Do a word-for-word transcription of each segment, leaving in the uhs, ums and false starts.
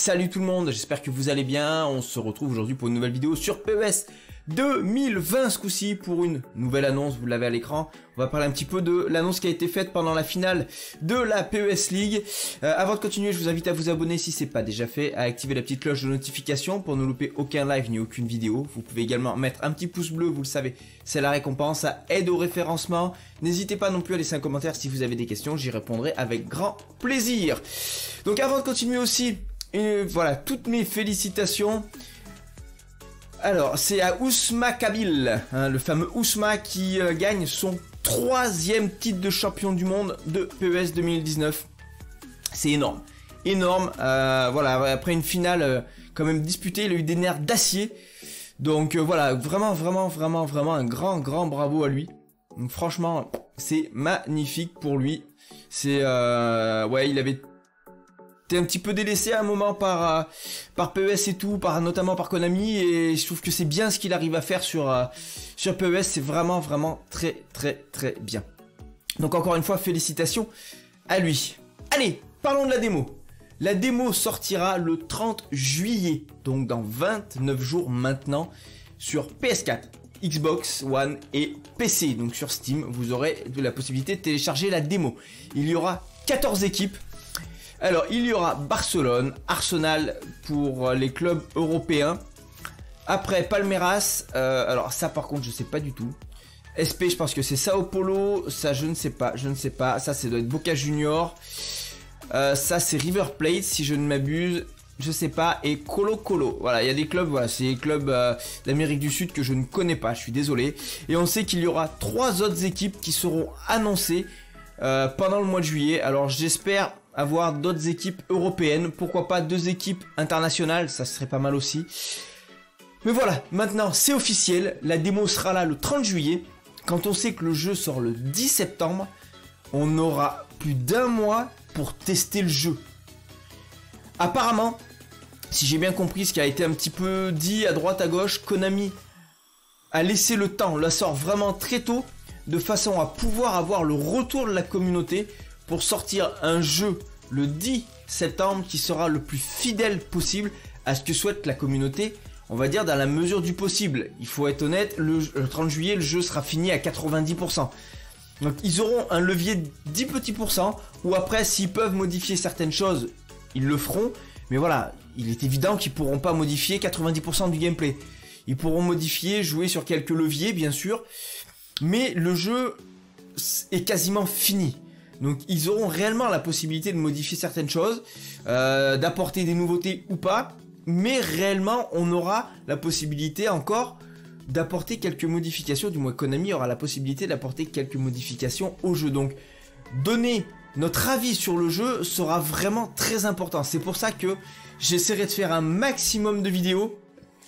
salut tout le monde, j'espère que vous allez bien. On se retrouve aujourd'hui pour une nouvelle vidéo sur P E S deux mille vingt ce coup-ci pour une nouvelle annonce, vous l'avez à l'écran. On va parler un petit peu de l'annonce qui a été faite pendant la finale de la P E S League. Euh, avant de continuer, je vous invite à vous abonner si c'est pas déjà fait, à activer la petite cloche de notification pour ne louper aucun live ni aucune vidéo. Vous pouvez également mettre un petit pouce bleu, vous le savez, c'est la récompense, ça aide au référencement. N'hésitez pas non plus à laisser un commentaire si vous avez des questions, j'y répondrai avec grand plaisir. Donc avant de continuer aussi, euh, voilà, toutes mes félicitations. Alors, c'est à Ousma Kabil, hein, le fameux Ousma qui euh, gagne son troisième titre de champion du monde de P E S deux mille dix-neuf. C'est énorme, énorme. Euh, voilà, après une finale euh, quand même disputée, il a eu des nerfs d'acier. Donc euh, voilà, vraiment, vraiment, vraiment, vraiment un grand, grand bravo à lui. Donc franchement, c'est magnifique pour lui. C'est, euh, ouais, il avait T'es un petit peu délaissé à un moment par, euh, par P E S et tout, par, notamment par Konami, et je trouve que c'est bien ce qu'il arrive à faire sur, euh, sur P E S, c'est vraiment vraiment très très très bien. Donc encore une fois, félicitations à lui. Allez, parlons de la démo. La démo sortira le trente juillet, donc dans vingt-neuf jours maintenant, sur P S quatre, Xbox One et P C. Donc sur Steam, vous aurez de la possibilité de télécharger la démo. Il y aura quatorze équipes. Alors, il y aura Barcelone, Arsenal pour les clubs européens. Après, Palmeiras. Euh, alors, ça, par contre, je sais pas du tout. S P, je pense que c'est Sao Paulo. Ça, je ne sais pas. Je ne sais pas. Ça, ça doit être Boca Junior. Euh, ça, c'est River Plate, si je ne m'abuse. Je sais pas. Et Colo Colo. Voilà, il y a des clubs. Voilà, c'est des clubs euh, d'Amérique du Sud que je ne connais pas. Je suis désolé. Et on sait qu'il y aura trois autres équipes qui seront annoncées euh, pendant le mois de juillet. Alors, j'espère avoir d'autres équipes européennes, pourquoi pas deux équipes internationales, ça serait pas mal aussi. Mais voilà, maintenant c'est officiel, la démo sera là le trente juillet. Quand on sait que le jeu sort le dix septembre, on aura plus d'un mois pour tester le jeu. Apparemment, si j'ai bien compris ce qui a été un petit peu dit à droite à gauche, Konami a laissé le temps, la sort vraiment très tôt, de façon à pouvoir avoir le retour de la communauté pour sortir un jeu le dix septembre qui sera le plus fidèle possible à ce que souhaite la communauté, on va dire dans la mesure du possible. Il faut être honnête, le, le trente juillet, le jeu sera fini à quatre-vingt-dix pour cent. Donc ils auront un levier de dix petits pourcents, ou après s'ils peuvent modifier certaines choses, ils le feront. Mais voilà, il est évident qu'ils pourront pas modifier quatre-vingt-dix pour cent du gameplay. Ils pourront modifier, jouer sur quelques leviers bien sûr, mais le jeu est quasiment fini. Donc ils auront réellement la possibilité de modifier certaines choses, euh, d'apporter des nouveautés ou pas, mais réellement on aura la possibilité encore d'apporter quelques modifications, du moins Konami aura la possibilité d'apporter quelques modifications au jeu. Donc donner notre avis sur le jeu sera vraiment très important. C'est pour ça que j'essaierai de faire un maximum de vidéos,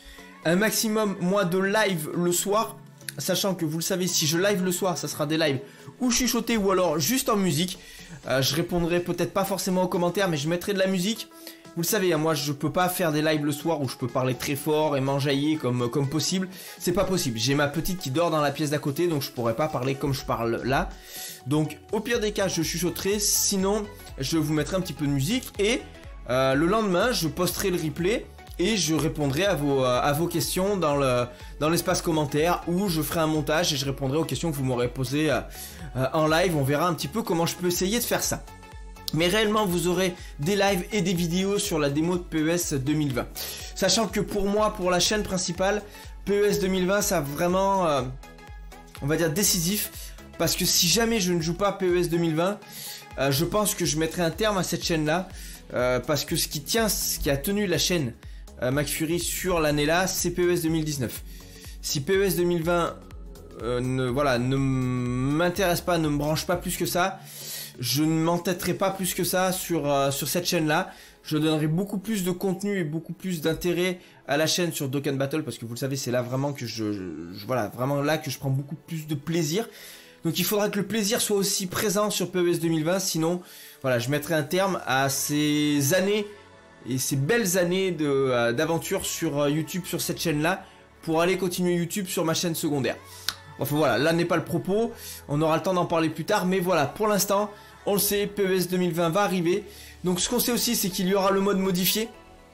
un maximum moi de live le soir. Sachant que vous le savez, si je live le soir, ça sera des lives ou chuchotés ou alors juste en musique. Euh, je répondrai peut-être pas forcément aux commentaires, mais je mettrai de la musique. Vous le savez, hein, moi je peux pas faire des lives le soir où je peux parler très fort et m'enjailler comme, comme possible. C'est pas possible. J'ai ma petite qui dort dans la pièce d'à côté, donc je pourrais pas parler comme je parle là. Donc au pire des cas, je chuchoterai. Sinon, je vous mettrai un petit peu de musique et euh, le lendemain, je posterai le replay. Et je répondrai à vos, à vos questions dans le dans l'espace commentaire, où je ferai un montage et je répondrai aux questions que vous m'aurez posées euh, en live. On verra un petit peu comment je peux essayer de faire ça. Mais réellement, vous aurez des lives et des vidéos sur la démo de P E S deux mille vingt. Sachant que pour moi, pour la chaîne principale, P E S deux mille vingt, ça a vraiment, euh, on va dire, décisif. Parce que si jamais je ne joue pas P E S deux mille vingt, euh, je pense que je mettrai un terme à cette chaîne-là. Euh, parce que ce qui tient, ce qui a tenu la chaîne Euh, McFury sur l'année là, c'est P E S deux mille dix-neuf. Si P E S deux mille vingt euh, ne, voilà, ne m'intéresse pas, ne me branche pas plus que ça, je ne m'entêterai pas plus que ça sur, euh, sur cette chaîne là. Je donnerai beaucoup plus de contenu et beaucoup plus d'intérêt à la chaîne sur Dokkan Battle, parce que vous le savez, c'est là vraiment que je, je, je voilà, vraiment là que je prends beaucoup plus de plaisir. Donc il faudra que le plaisir soit aussi présent sur P E S deux mille vingt, sinon voilà, je mettrai un terme à ces années et ces belles années de euh, d'aventure sur euh, YouTube, sur cette chaîne là, pour aller continuer YouTube sur ma chaîne secondaire. Enfin voilà, là n'est pas le propos, on aura le temps d'en parler plus tard, mais voilà, pour l'instant, on le sait, P E S deux mille vingt va arriver. Donc ce qu'on sait aussi, c'est qu'il y aura le mode modifié.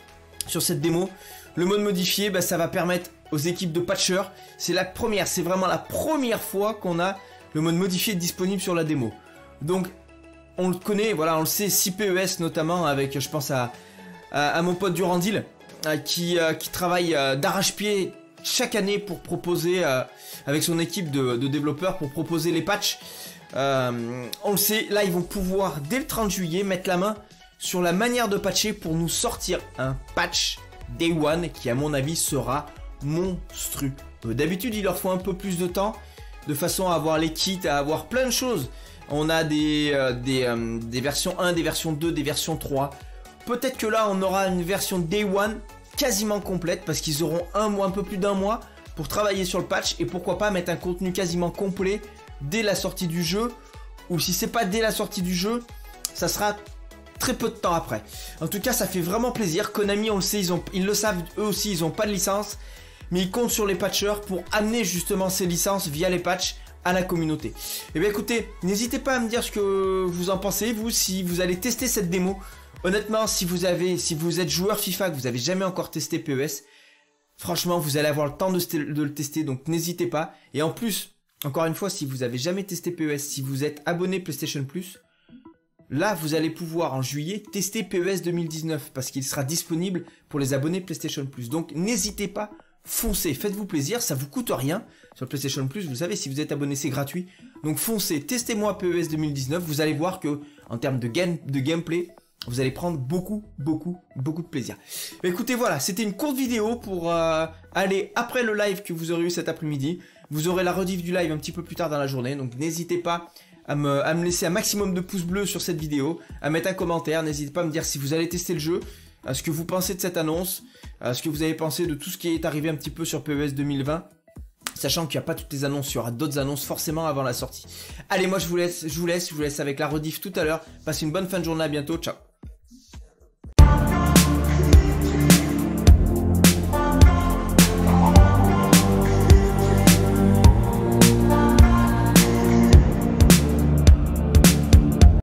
sur cette démo. Le mode modifié, bah, ça va permettre aux équipes de patchers, c'est la première, c'est vraiment la première fois qu'on a le mode modifié disponible sur la démo. Donc on le connaît, voilà, on le sait, six P E S notamment avec, je pense à, à, à mon pote Durandil, euh, qui, euh, qui travaille euh, d'arrache-pied chaque année pour proposer, euh, avec son équipe de, de développeurs, pour proposer les patchs. Euh, on le sait, là ils vont pouvoir dès le trente juillet mettre la main sur la manière de patcher pour nous sortir un patch Day One qui à mon avis sera monstrueux. Euh, D'habitude il leur faut un peu plus de temps de façon à avoir les kits, à avoir plein de choses. On a des, euh, des, euh, des versions un, des versions deux, des versions trois. Peut-être que là on aura une version Day One quasiment complète parce qu'ils auront un mois, un peu plus d'un mois pour travailler sur le patch et pourquoi pas mettre un contenu quasiment complet dès la sortie du jeu, ou si c'est pas dès la sortie du jeu, ça sera très peu de temps après. En tout cas ça fait vraiment plaisir. Konami on le sait, ils, ont, ils le savent eux aussi, ils ont pas de licence, mais ils comptent sur les patchers pour amener justement ces licences via les patchs à la communauté. Et bien écoutez, n'hésitez pas à me dire ce que vous en pensez, vous, si vous allez tester cette démo. Honnêtement, si vous avez, si vous êtes joueur FIFA, que vous avez jamais encore testé P E S, franchement vous allez avoir le temps de, de le tester, donc n'hésitez pas. Et en plus, encore une fois, si vous avez jamais testé P E S, si vous êtes abonné PlayStation Plus, là vous allez pouvoir en juillet tester P E S deux mille dix-neuf parce qu'il sera disponible pour les abonnés PlayStation Plus. Donc n'hésitez pas, foncez, faites-vous plaisir, ça vous coûte rien. Sur PlayStation Plus, vous savez, si vous êtes abonné, c'est gratuit. Donc foncez, testez-moi P E S deux mille dix-neuf, vous allez voir que en termes de, game, de gameplay, vous allez prendre beaucoup, beaucoup, beaucoup de plaisir. Écoutez, voilà, c'était une courte vidéo pour euh, aller après le live que vous aurez eu cet après-midi. Vous aurez la rediff du live un petit peu plus tard dans la journée, donc n'hésitez pas à me, à me laisser un maximum de pouces bleus sur cette vidéo, à mettre un commentaire, n'hésitez pas à me dire si vous allez tester le jeu, à ce que vous pensez de cette annonce, à ce que vous avez pensé de tout ce qui est arrivé un petit peu sur P E S deux mille vingt. Sachant qu'il n'y a pas toutes les annonces, il y aura d'autres annonces forcément avant la sortie. Allez, moi je vous laisse, je vous laisse, je vous laisse avec la rediff tout à l'heure. Passez une bonne fin de journée, à bientôt, ciao.